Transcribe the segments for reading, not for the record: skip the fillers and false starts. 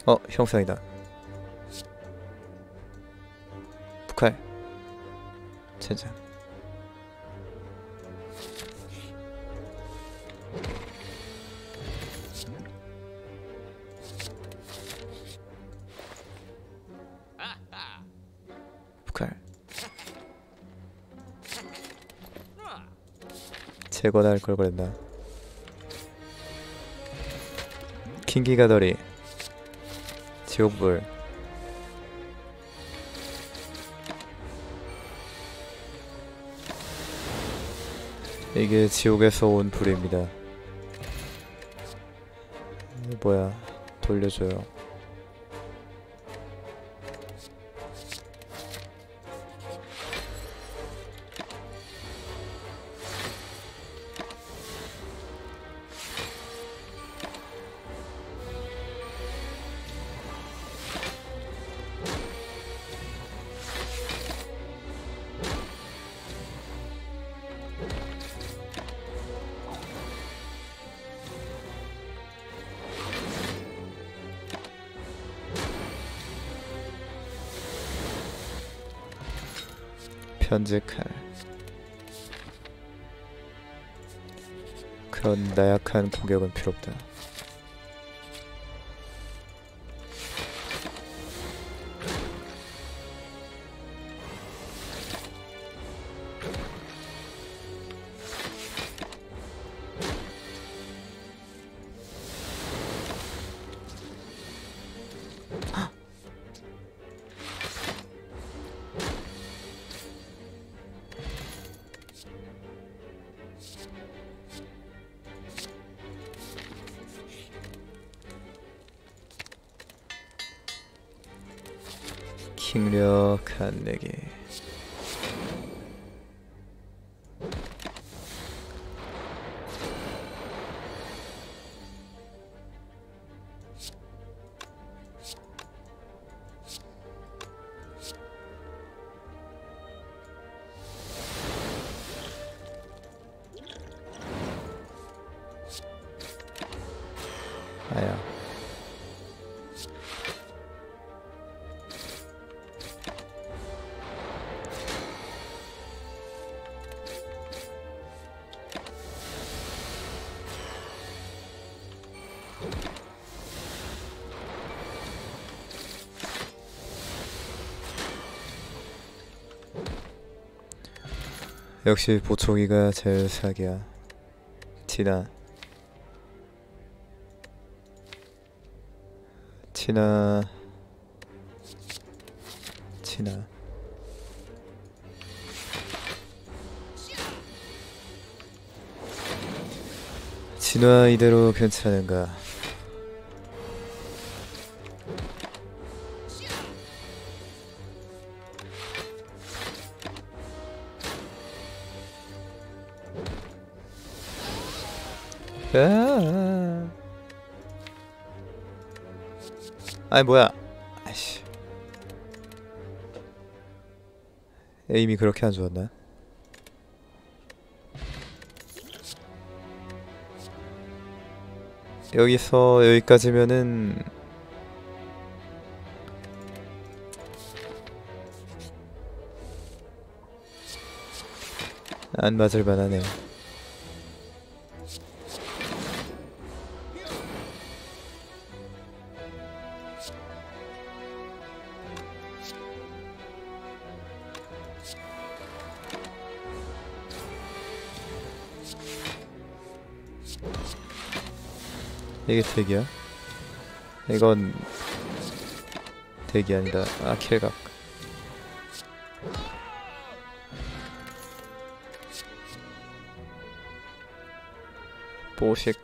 형상이다. 북할 젠장. 북할 제거나 할 걸 그랬나. 킹기가더리 지옥불. 이게 지옥에서 온 불입니다. 뭐야, 돌려줘요. 편직할. 그런 나약한 공격은 필요없다. 킹력한 내게. 아야. 역시 보초기가 제일 사기야. 티나 티나 티나. 진화 이대로 괜찮은가? 아이 뭐야. 아이씨. 에임이 그렇게 안 좋았나? 여기서 여기까지면은 안 맞을 만하네. 이게 덱이야? 이건 덱이 아니다. 아, 킬각. 뽀식.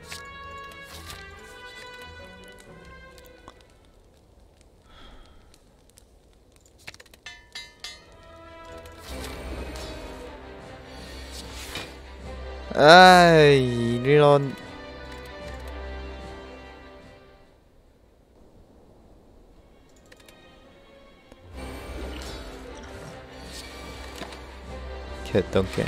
아이, 이런. 개똥개.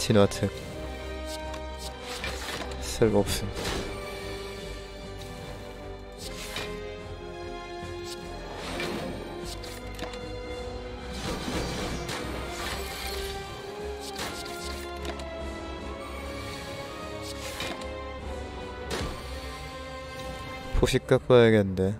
진화특 쓸모없음. 포식 깎아야겠는데.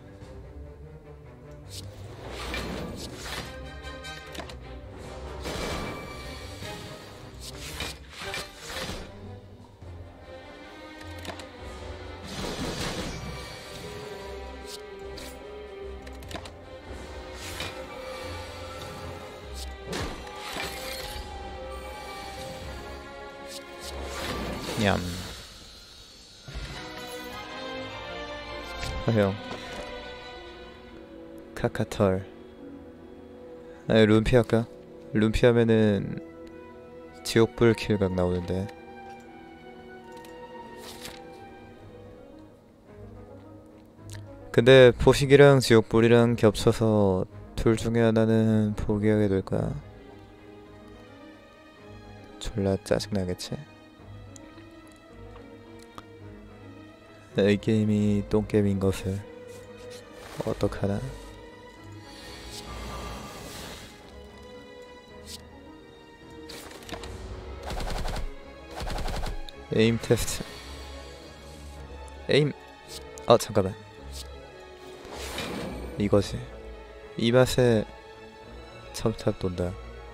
냠. 허용. 카카털. 아니 룸피 할까? 룸피 하면은 지옥불 킬각 나오는데. 근데 포식이랑 지옥불이랑 겹쳐서 둘 중에 하나는 포기하게 될 거야. 졸라 짜증나겠지. 이 게임이 똥게임인 것을 어떡하나. 에임 테스트. 에임. 잠깐만. 이거지. 이 맛에 첨탑 돈다.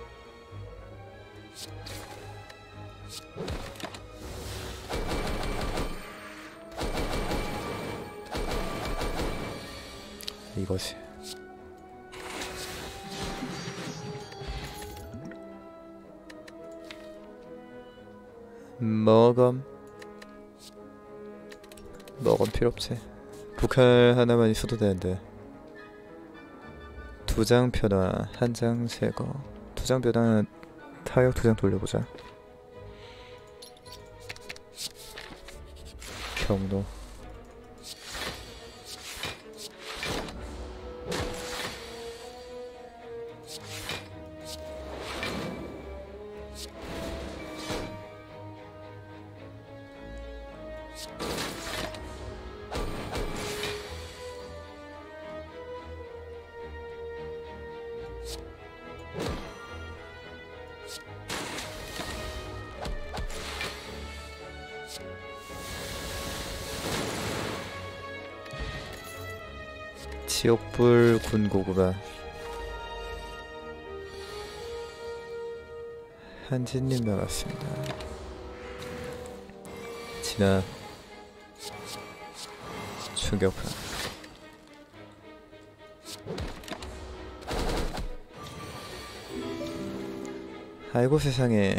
이거지. 먹음 필요 없지. 북할 하나만 있어도 되는데. 2장 변화, 1장 제거. 2장 변화 타격 2장 돌려보자. 경로. 지옥불 군고구마. 한진님 나갔습니다. 진화 충격파. 아이고 세상에.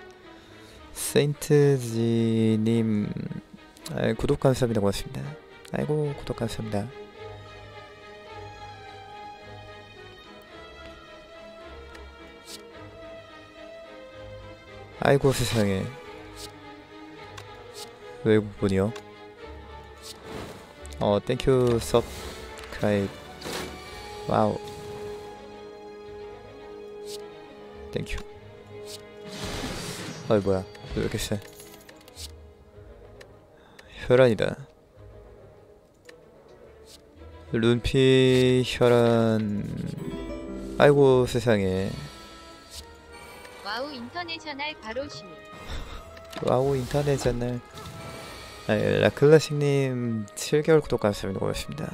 세인트지님 구독 감사합니다. 고맙습니다. 아이고 구독 감사합니다. 아이고 세상에. 외국분이요? 땡큐 서브스크라이브. 와우. 땡큐. 뭐야 왜 이렇게 세. 혈안이다. 룬피 혈안. 아이고 세상에. 와우 인터내셔널 가로시. 와우 인터내셔널. 라클라식님 7개월 구독 감사합니다. 고맙습니다.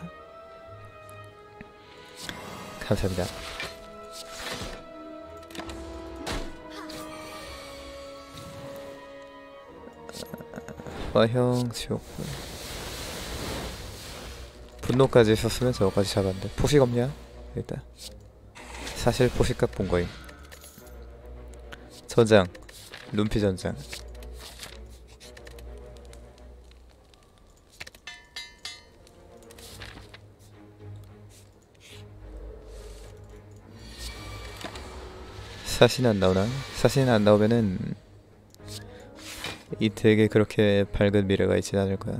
감사합니다. 와형 지옥불. 분노까지 있었으면 저거까지 잡았는데. 포식 없냐? 일단 사실 포식값 본거임. 전장 룸피 전장. 사신 안 나오나? 사신 안 나오면은 이 덱에 그렇게 밝은 미래가 있진 않을 거야.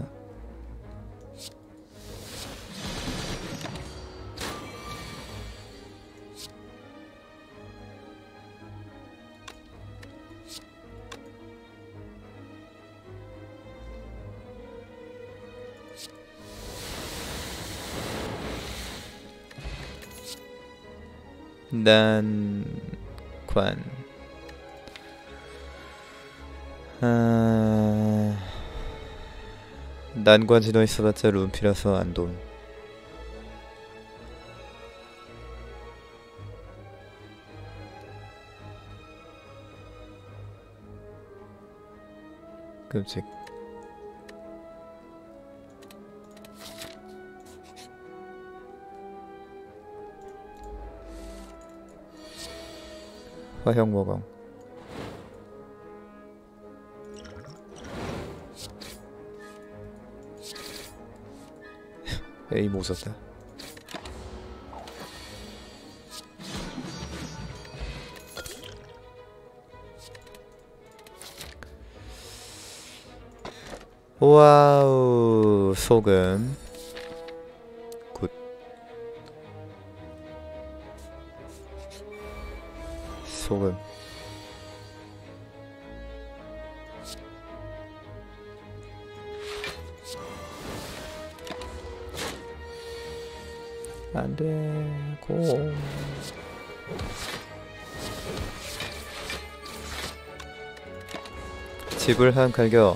난관. 난관 진화 있어봤자 룸피라서 안돈. 끔찍. 화형모강. 에이 못 썼다. 와우 소금 굿. 소금 안돼 고. 집을 한 갈겨.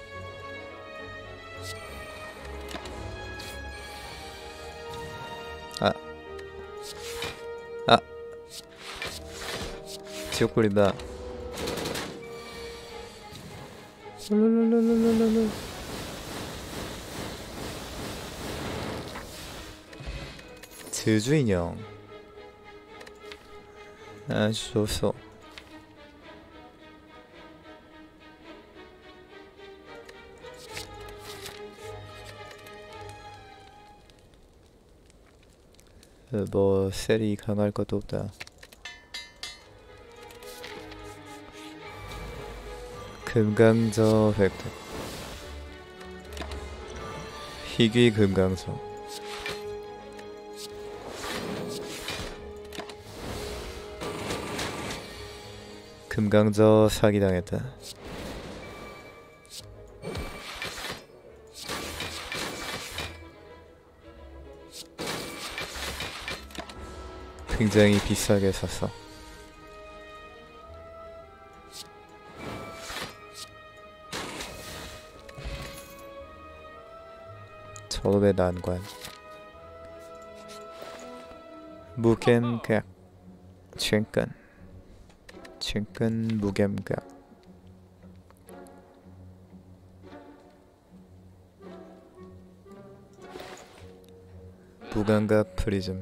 지옥 굴린다. 저주인형 아주 좋소. 뭐 셀이 강할 것도 없다. 금강저 획득. 희귀 금강저. 금강저 사기당했다. 굉장히 비싸게 샀어. 저놈의 난관. 무겜각. 최근 무겜각. 무감각 프리즘.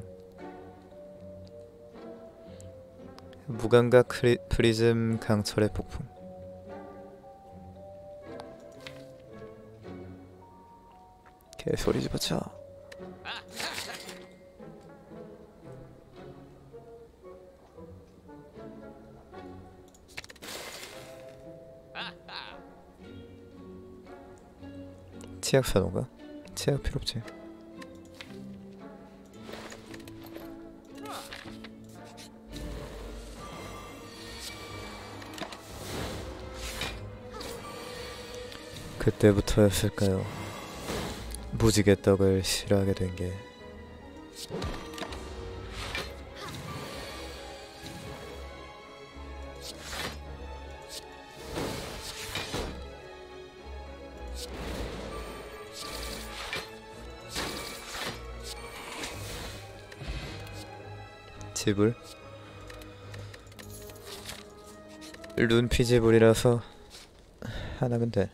무감각 프리즘 강철의 폭풍. 개소리 집어쳐. 치약 사놓가? 치약 필요 없지. 그때부터였을까요? 무지개 떡을 싫어하게 된 게. 지불? 룬피 지불이라서 하나면 돼.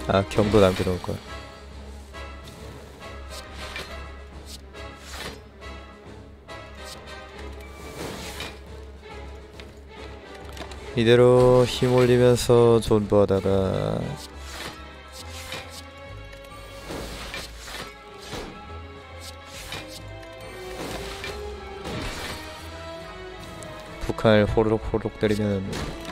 아, 경도 남겨놓을 거야. 이대로 힘 올리면서 존버하다가 북한을 호로록 호로록 때리면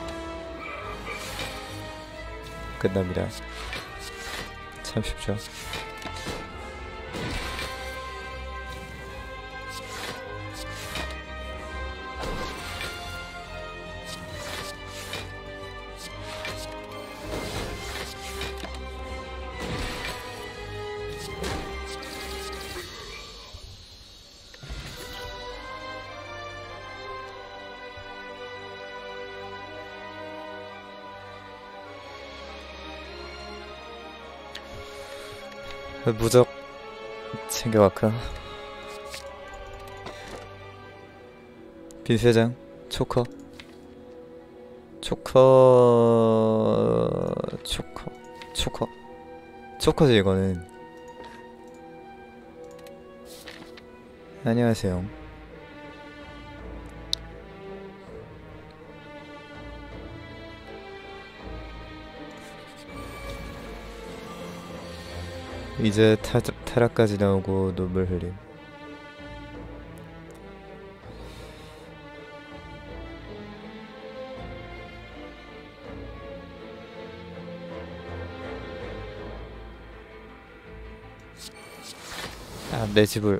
끝납니다. 참 쉽죠. 무적 챙겨갈까? 빈세장 초커 초커지 이거는. 안녕하세요. 이제 타락까지 나오고 눈물 흘림. 아, 내 집을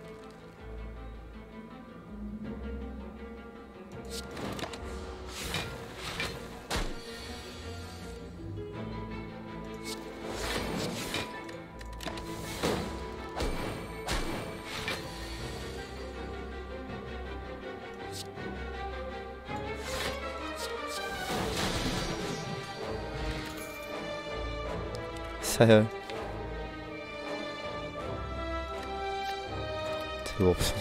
사열 없어.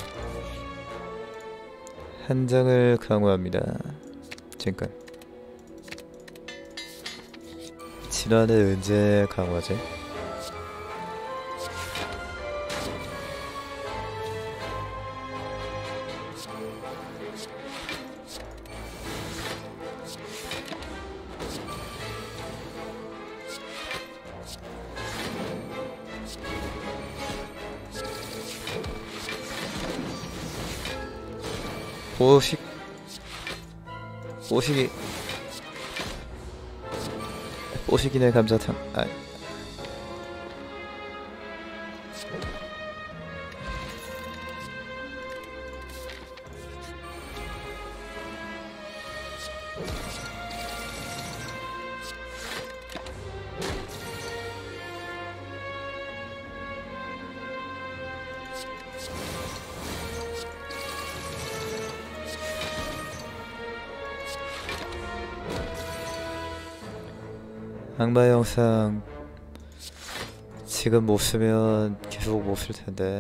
한 장을 강화합니다. 잠깐. 진화는 언제 강화지? 뽀식이네 감자탕. 아, 악마 영상 지금 못 쓰면 계속 못 쓸 텐데.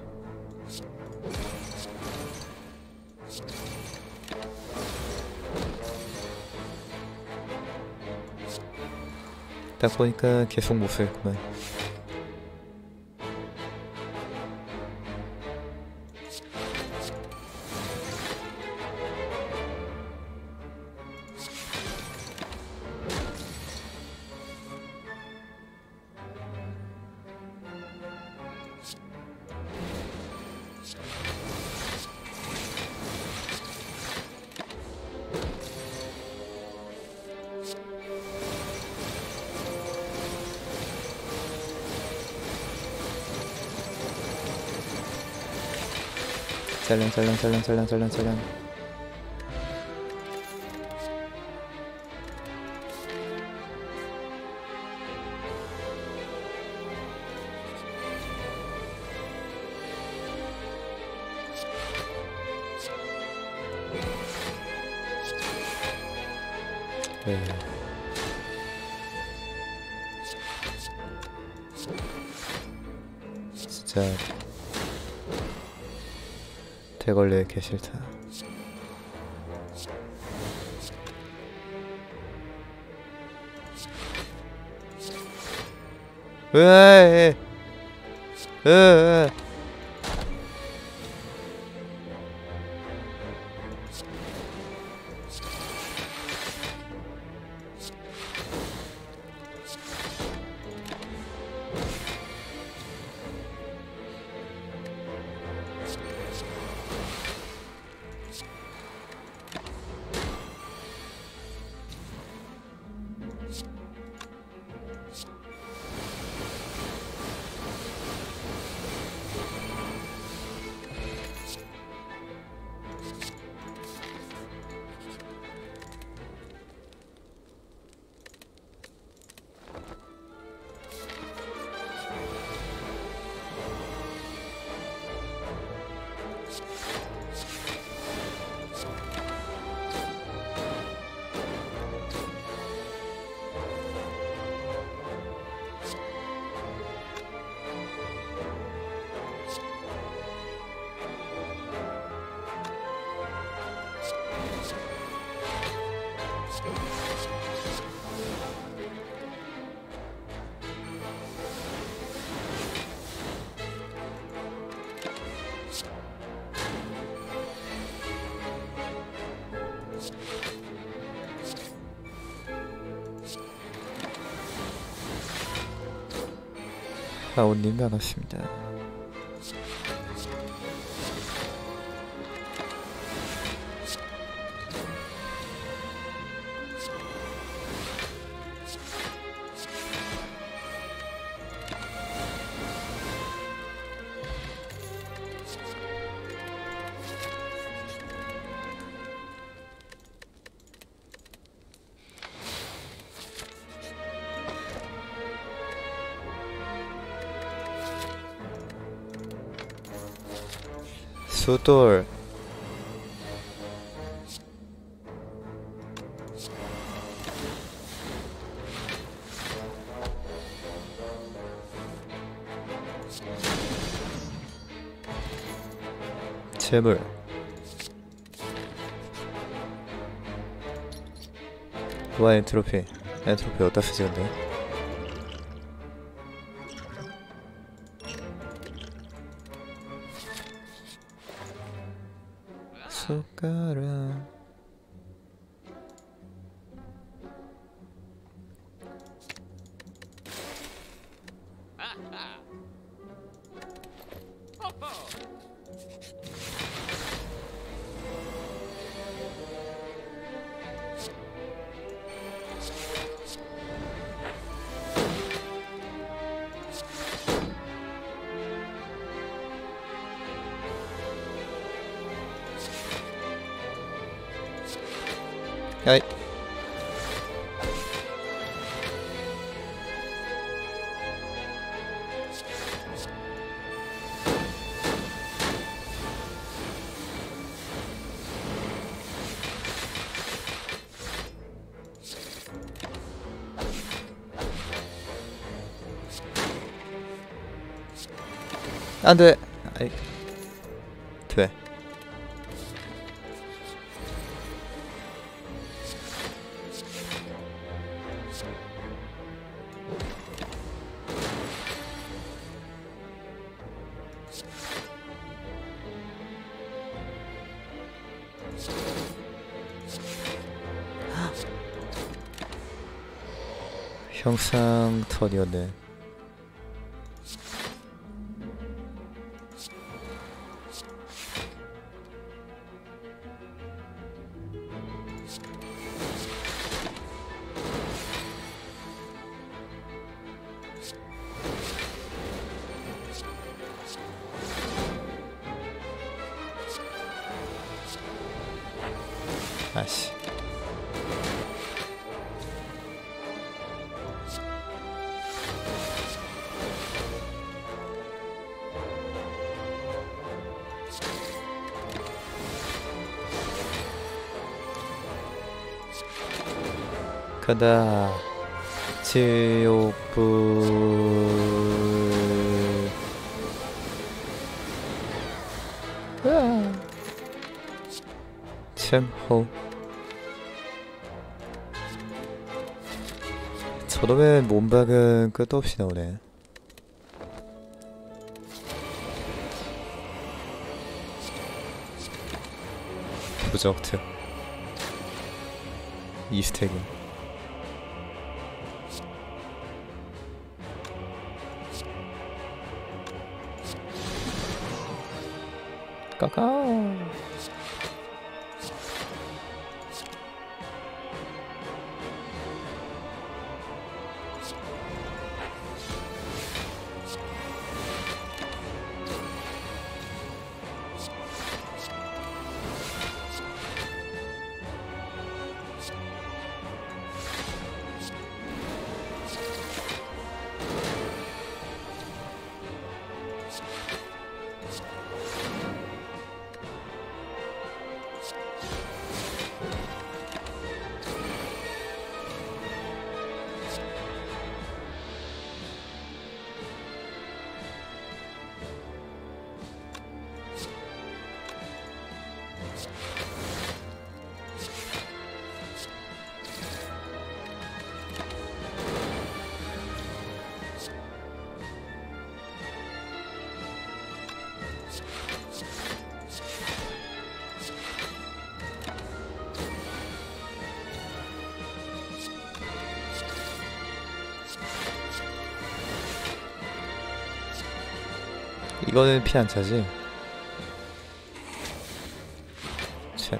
딱 보니까 계속 못 쓰겠구만. 짤랑. 진짜 대걸레 개 싫다. 으에 으에 아오님 반갑습니다. 수돌 재물 와 엔트로피 어디다 쓰지 근데 숟가락 야이 안돼 아이 돼 형상 턴이었네. 아씨 간다 지옥불 챔호 저놈의 몸박은 끝도 없이 나오네. 부적특 2스택이 까까. 이거는 피 안 차지? 쳇.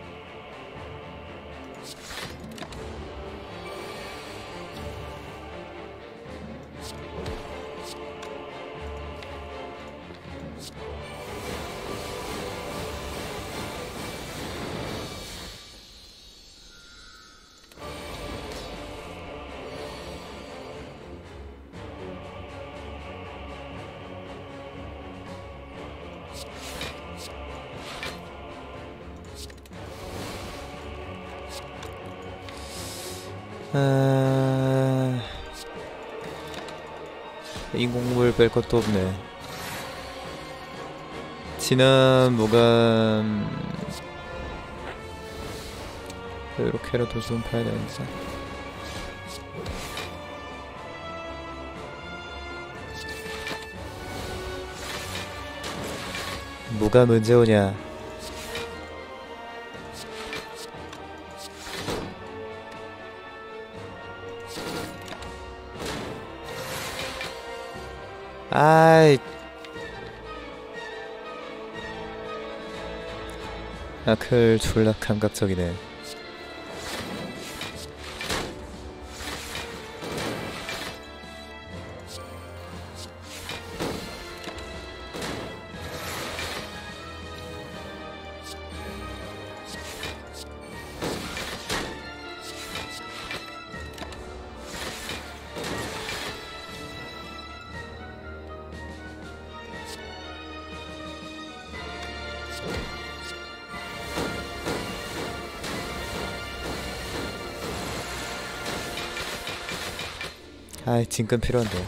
인공물 뺄 것도 없네. 진압 무감 이렇게라도 좀 파야 되는데. 무감 언제 오냐? 아이, 아클 졸라 감각적이네. 아이, 진끈 필요한데.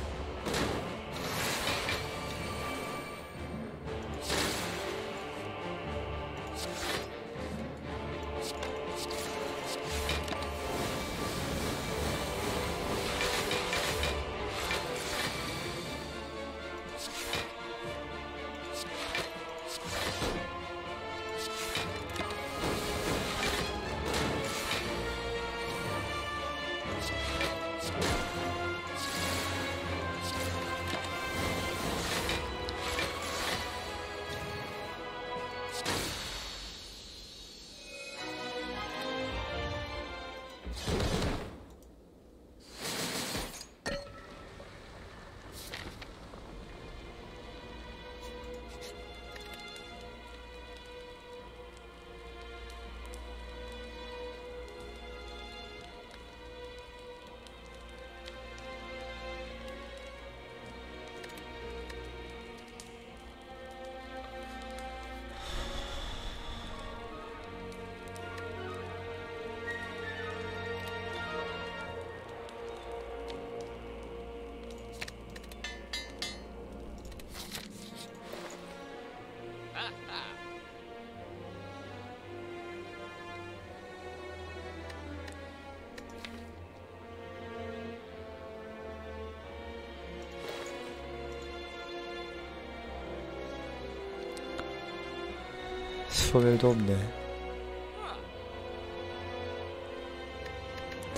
소멸도 없네.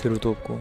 드루도 없고.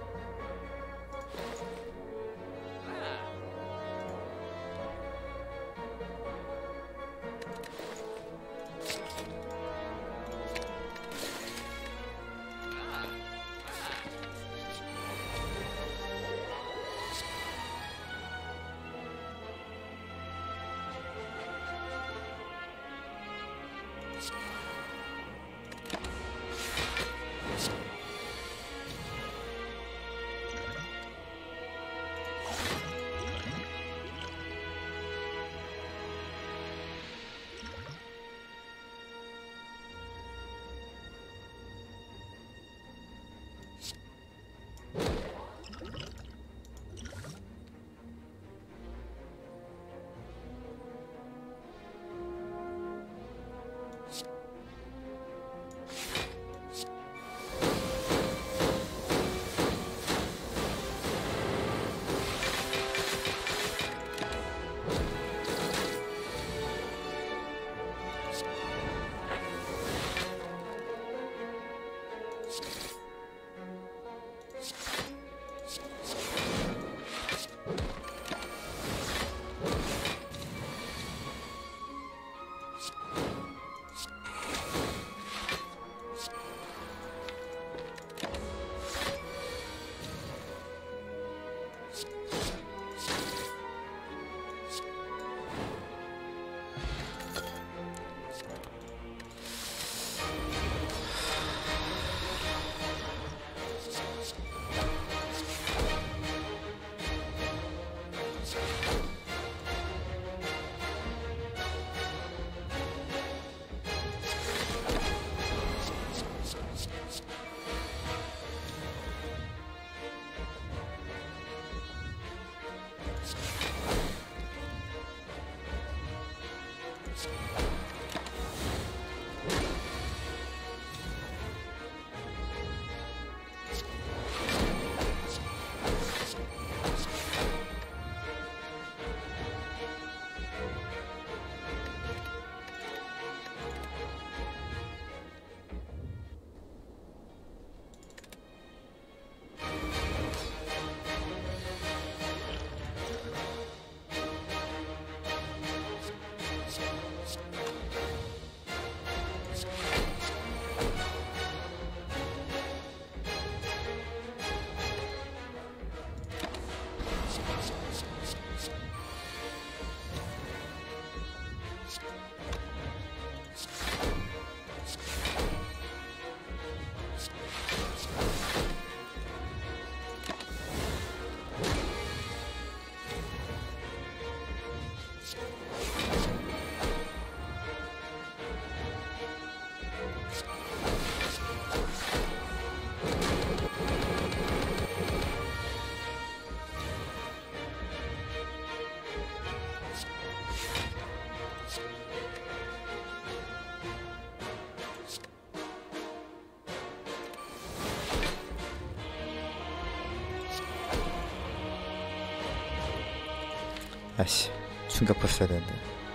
아씨, 충격파 써야 되는데.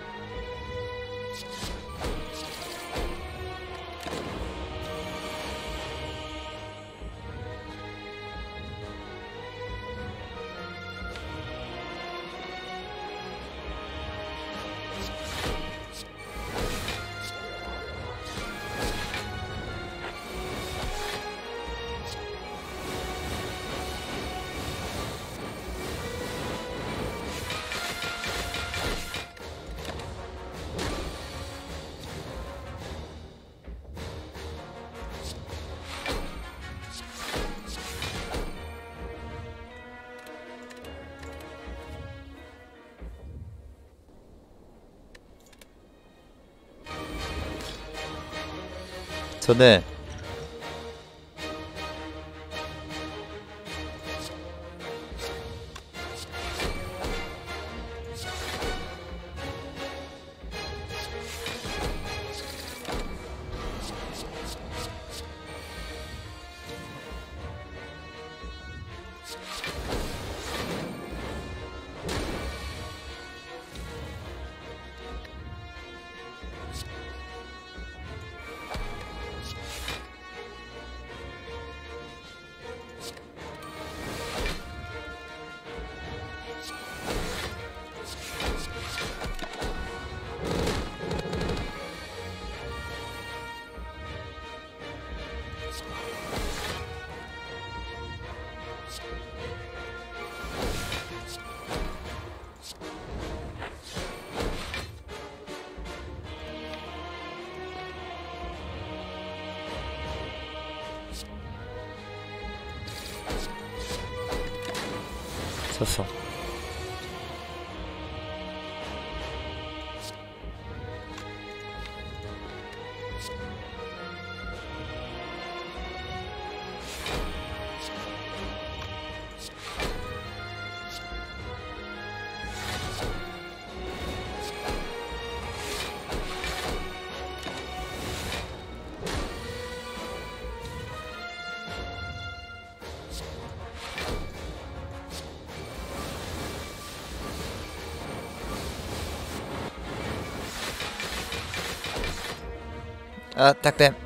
저는 썼어. 아, 딱댐.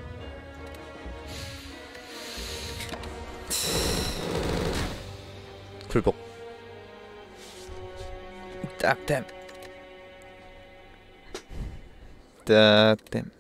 굴복. 딱댐. 딱댐.